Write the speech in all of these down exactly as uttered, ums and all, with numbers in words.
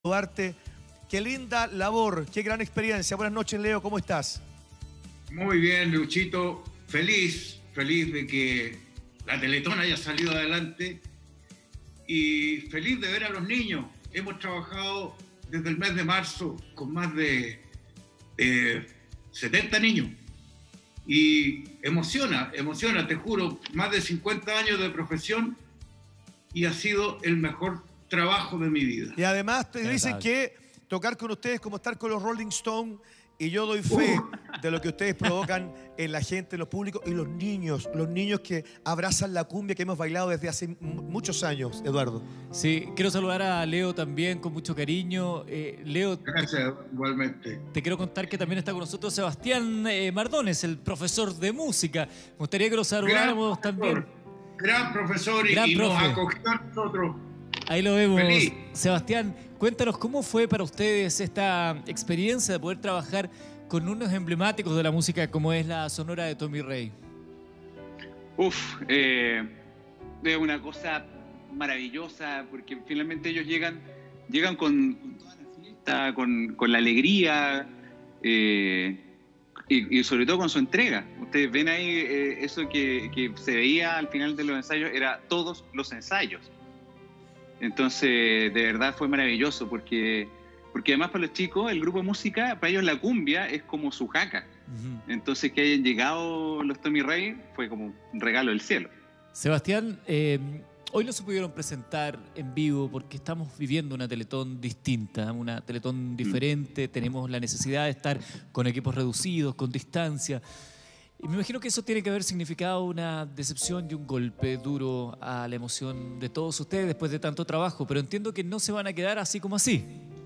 saludarte. Qué linda labor, qué gran experiencia. Buenas noches, Leo, ¿cómo estás? Muy bien, Luchito. Feliz, feliz de que la Teletón haya salido adelante y feliz de ver a los niños. Hemos trabajado desde el mes de marzo con más de eh, setenta niños y emociona, emociona, te juro, más de cincuenta años de profesión y ha sido el mejor trabajo de mi vida. Y además te dicen que tocar con ustedes es como estar con los Rolling Stones, y yo doy fe uh. de lo que ustedes provocan en la gente, en los públicos y los niños, los niños que abrazan la cumbia que hemos bailado desde hace muchos años, Eduardo. Sí, quiero saludar a Leo también con mucho cariño. Eh, Leo, gracias, igualmente. Te quiero contar que también está con nosotros Sebastián eh, Mardones, el profesor de música. Me gustaría que lo saludáramos gran también. Profesor, gran profesor y, gran y nos profe. acogió a nosotros. Ahí lo vemos. Feliz. Sebastián, cuéntanos cómo fue para ustedes esta experiencia de poder trabajar con unos emblemáticos de la música como es la Sonora de Tommy Rey. Uf, eh, es una cosa maravillosa porque finalmente ellos llegan, llegan con, con toda la fiesta, con, con la alegría eh, y, y sobre todo con su entrega. Ustedes ven ahí eh, eso que, que se veía al final de los ensayos, era todos los ensayos. Entonces, de verdad fue maravilloso porque, porque además para los chicos, el grupo de música, para ellos la cumbia es como su jaca. Uh-huh. Entonces, que hayan llegado los Tommy Rey fue como un regalo del cielo. Sebastián, eh, hoy no se pudieron presentar en vivo porque estamos viviendo una Teletón distinta, una Teletón diferente, uh-huh. Tenemos la necesidad de estar con equipos reducidos, con distancia. Y me imagino que eso tiene que haber significado una decepción y un golpe duro a la emoción de todos ustedes después de tanto trabajo, pero entiendo que no se van a quedar así como así.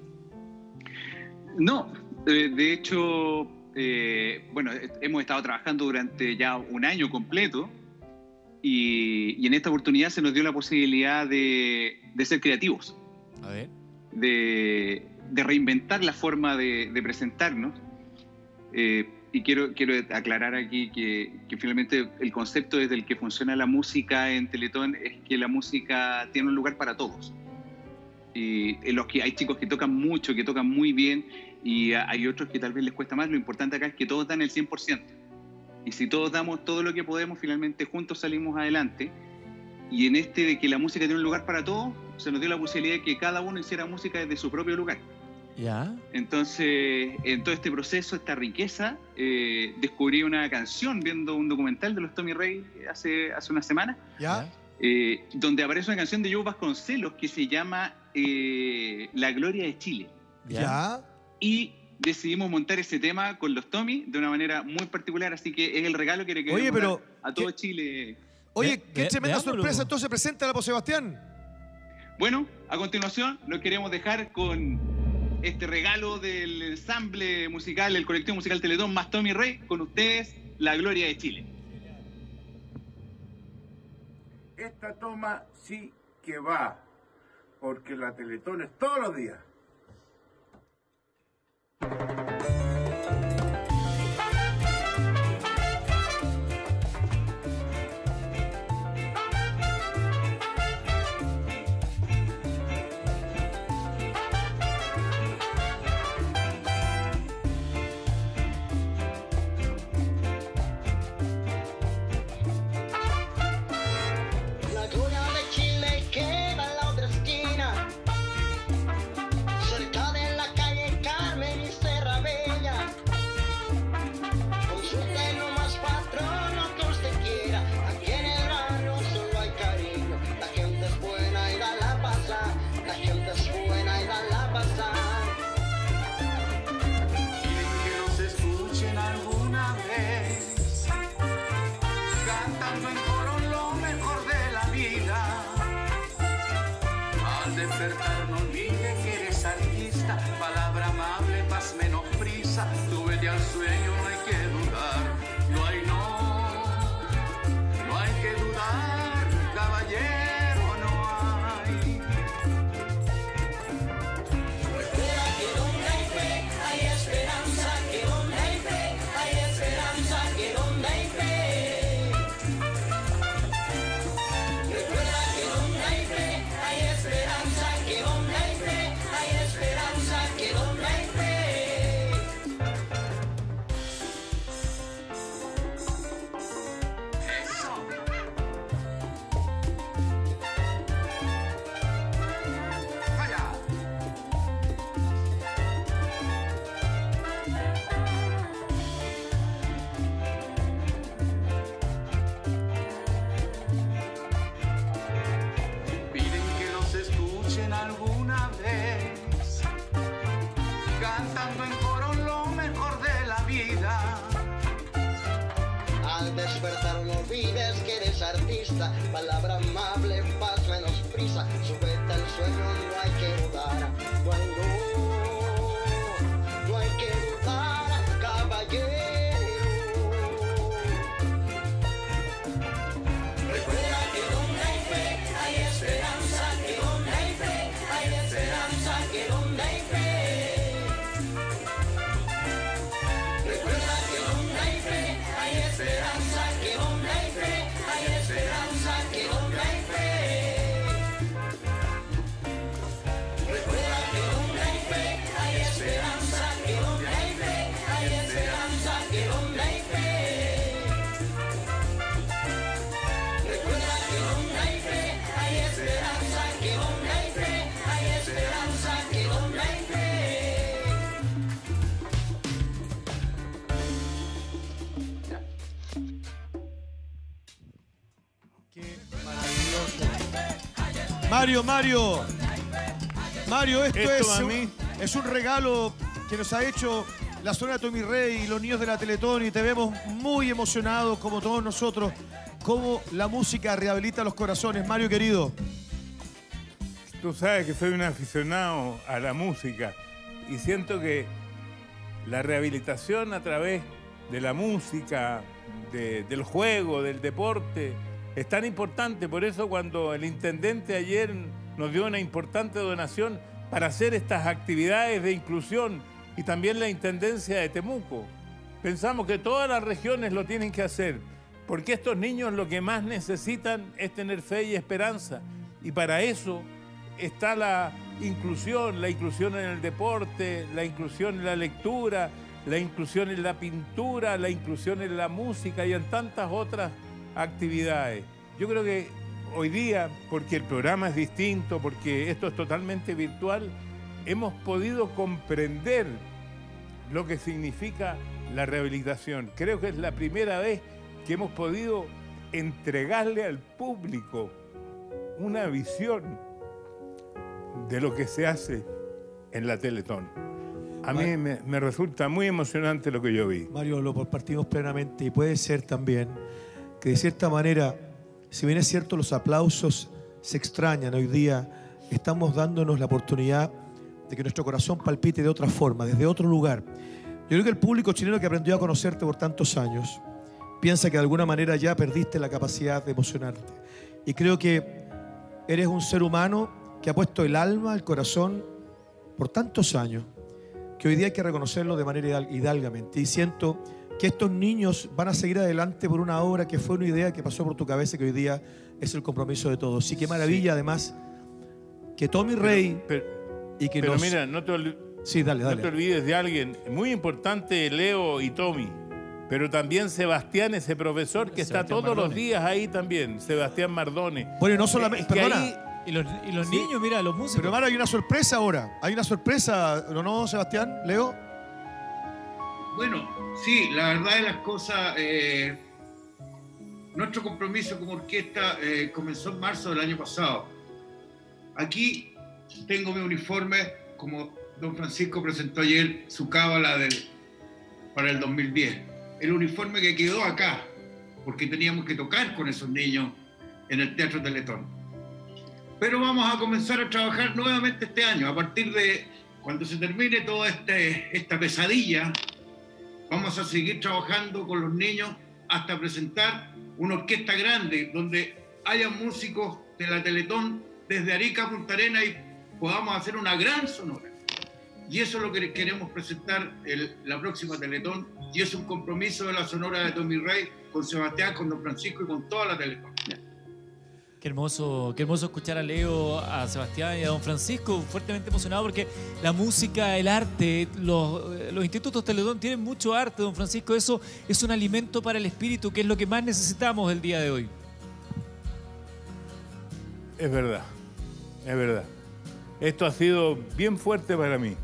No, eh, de hecho, eh, bueno, hemos estado trabajando durante ya un año completo y, y en esta oportunidad se nos dio la posibilidad de, de ser creativos, a ver. de, de reinventar la forma de, de presentarnos. Eh, Y quiero, quiero aclarar aquí que, que finalmente el concepto desde el que funciona la música en Teletón es que la música tiene un lugar para todos. Y en los que hay chicos que tocan mucho, que tocan muy bien, y hay otros que tal vez les cuesta más. Lo importante acá es que todos dan el cien por ciento. Y si todos damos todo lo que podemos, finalmente juntos salimos adelante. Y en este de que la música tiene un lugar para todos, se nos dio la posibilidad de que cada uno hiciera música desde su propio lugar. ¿Ya? Entonces, en todo este proceso, esta riqueza, eh, descubrí una canción viendo un documental de los Tommy Rey hace, hace una semana, ¿Ya? Eh, donde aparece una canción de Joe Vasconcelos que se llama eh, La Gloria de Chile. ¿Ya? ¿Ya? Y decidimos montar ese tema con los Tommy de una manera muy particular, así que es el regalo que le queremos Oye, pero, dar a todo ¿qué? Chile. Oye, Ve, qué ve, tremenda veámoslo. sorpresa. Entonces, preséntala, por Sebastián. Bueno, a continuación nos queremos dejar con este regalo del ensamble musical, el colectivo musical Teletón más Tommy Rey, con ustedes, La Gloria de Chile. Esta toma sí que va, porque la Teletón es todos los días. vista, palabra amable, paz menos prisa, súbete al sueño, no hay que dudar, no hay no, no hay que dudar, caballero. Recuerda que donde hay fe, hay esperanza, que donde hay fe, hay esperanza, que donde hay fe. Recuerda que donde hay fe, hay esperanza, que donde hay fe, hay esperanza, que donde hay fe. Recuerda que donde hay fe, hay esperanza, que donde hay fe, hay esperanza, que donde hay fe. Recuerda que donde hay fe, hay esperanza, que donde hay fe, hay esperanza, que donde hay fe. Qué maravilloso. Mario, Mario. Mario, esto, Esto es, a un, mí. es un regalo que nos ha hecho la zona Tommy Rey y los niños de la Teletón y te vemos muy emocionados como todos nosotros, cómo la música rehabilita los corazones. Mario, querido. Tú sabes que soy un aficionado a la música y siento que la rehabilitación a través de la música, de- del juego, del deporte, es tan importante. Por eso cuando el intendente ayer nos dio una importante donación para hacer estas actividades de inclusión y también la intendencia de Temuco, pensamos que todas las regiones lo tienen que hacer, porque estos niños lo que más necesitan es tener fe y esperanza. Y para eso está la inclusión, la inclusión en el deporte, la inclusión en la lectura, la inclusión en la pintura, la inclusión en la música y en tantas otras actividades. Yo creo que hoy día, porque el programa es distinto, porque esto es totalmente virtual, hemos podido comprender lo que significa la rehabilitación. Creo que es la primera vez que hemos podido entregarle al público una visión de lo que se hace en la Teletón. A mí me, me resulta muy emocionante lo que yo vi. Mario, lo compartimos plenamente y puede ser también que de cierta manera, si bien es cierto los aplausos se extrañan hoy día, estamos dándonos la oportunidad de que nuestro corazón palpite de otra forma, desde otro lugar. Yo creo que el público chileno que aprendió a conocerte por tantos años piensa que de alguna manera ya perdiste la capacidad de emocionarte. Y creo que eres un ser humano que ha puesto el alma, el corazón por tantos años, que hoy día hay que reconocerlo de manera hidal- hidalgamente. Y siento que estos niños van a seguir adelante por una obra que fue una idea que pasó por tu cabeza y que hoy día es el compromiso de todos. Sí, qué maravilla, además, que Tommy Rey Pero, y que pero nos... mira, no te, olvi- Sí, dale, no dale. te olvides de alguien muy importante, Leo y Tommy, pero también Sebastián, ese profesor que está Sebastián todos los Mardone. días ahí también, Sebastián Mardone. Bueno, y no solamente... Es que perdona, ahí- Y los, y los Sí. niños, mira, los músicos. pero hermano, hay una sorpresa ahora. Hay una sorpresa, ¿no, no Sebastián? ¿Leo? Bueno, sí, la verdad de las cosas, eh, nuestro compromiso como orquesta eh, comenzó en marzo del año pasado. Aquí tengo mi uniforme, como don Francisco presentó ayer su cábala del, para el dos mil diez. El uniforme que quedó acá, porque teníamos que tocar con esos niños en el Teatro Teletón. Pero vamos a comenzar a trabajar nuevamente este año, a partir de cuando se termine toda este, esta pesadilla. Vamos a seguir trabajando con los niños hasta presentar una orquesta grande donde haya músicos de la Teletón desde Arica a Punta Arenas y podamos hacer una gran sonora. Y eso es lo que queremos presentar el, la próxima Teletón, y es un compromiso de la sonora de Tommy Rey con Sebastián, con don Francisco y con toda la Teletón. Qué hermoso, qué hermoso escuchar a Leo, a Sebastián y a don Francisco, fuertemente emocionado porque la música, el arte, los, los institutos Teletón tienen mucho arte, don Francisco. Eso es un alimento para el espíritu, que es lo que más necesitamos el día de hoy. Es verdad, es verdad. Esto ha sido bien fuerte para mí.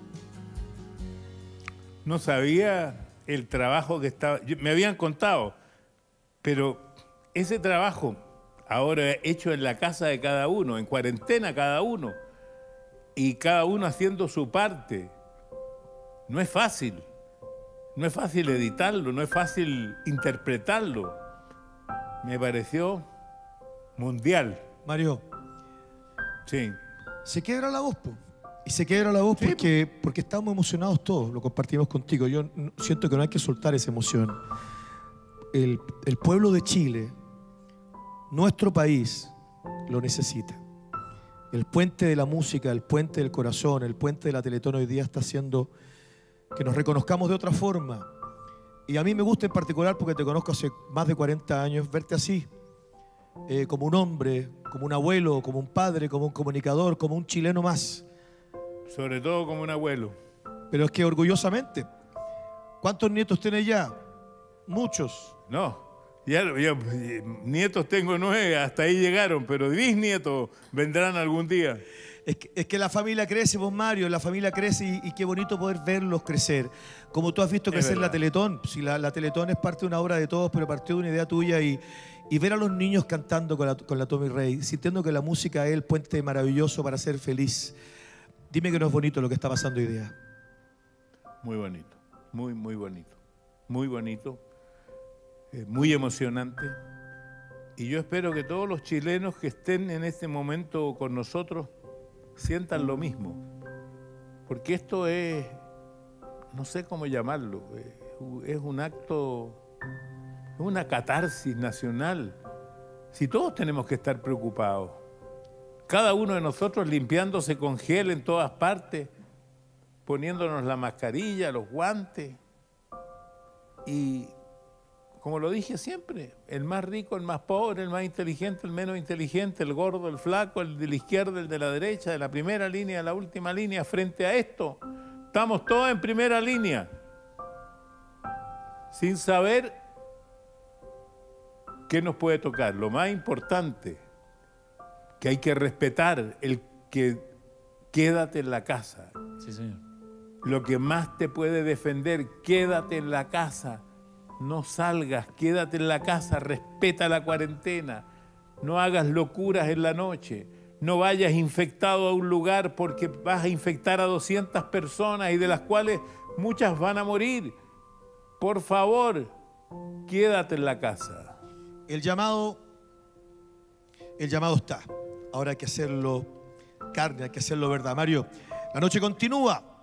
No sabía el trabajo que estaba... yo- me habían contado, pero ese trabajo ahora hecho en la casa de cada uno, en cuarentena cada uno, y cada uno haciendo su parte, no es fácil. No es fácil editarlo, no es fácil interpretarlo. Me pareció mundial. Mario, Sí. se quiebra la voz, po. Y se quiebra la voz Sí, porque, porque estamos emocionados todos, lo compartimos contigo. Yo n- siento que no hay que soltar esa emoción. El, el pueblo de Chile, nuestro país, lo necesita. El puente de la música, el puente del corazón, el puente de la Teletón hoy día está haciendo que nos reconozcamos de otra forma. Y a mí me gusta en particular, porque te conozco hace más de cuarenta años, verte así, eh, como un hombre, como un abuelo, como un padre, como un comunicador, como un chileno más. Sobre todo como un abuelo. Pero es que orgullosamente, ¿cuántos nietos tienes ya? Muchos. No, ya, ya, nietos tengo nueve, hasta ahí llegaron, pero bisnietos vendrán algún día. Es que, es que la familia crece, vos Mario, la familia crece y, y qué bonito poder verlos crecer. Como tú has visto Es crecer la verdad. Teletón. Si la, la Teletón es parte de una obra de todos, pero partió de una idea tuya y, y ver a los niños cantando con la, con la Tommy Rey, sintiendo que la música es el puente maravilloso para ser feliz. Dime que no es bonito lo que está pasando hoy día. Muy bonito, muy, muy bonito, muy bonito, eh, muy emocionante. Y yo espero que todos los chilenos que estén en este momento con nosotros sientan lo mismo. Porque esto es, no sé cómo llamarlo, eh, es un acto, es una catarsis nacional. Si todos tenemos que estar preocupados, cada uno de nosotros limpiándose con gel en todas partes, poniéndonos la mascarilla, los guantes. Y como lo dije siempre, el más rico, el más pobre, el más inteligente, el menos inteligente, el gordo, el flaco, el de la izquierda, el de la derecha, de la primera línea, de la última línea, frente a esto, estamos todos en primera línea, sin saber qué nos puede tocar. Lo más importante, que hay que respetar el que quédate en la casa. Sí, señor. Lo que más te puede defender, quédate en la casa. No salgas, quédate en la casa, respeta la cuarentena. No hagas locuras en la noche. No vayas infectado a un lugar porque vas a infectar a doscientas personas y de las cuales muchas van a morir. Por favor, quédate en la casa. El llamado, el llamado está. Ahora hay que hacerlo carne, hay que hacerlo verdad. Mario, la noche continúa.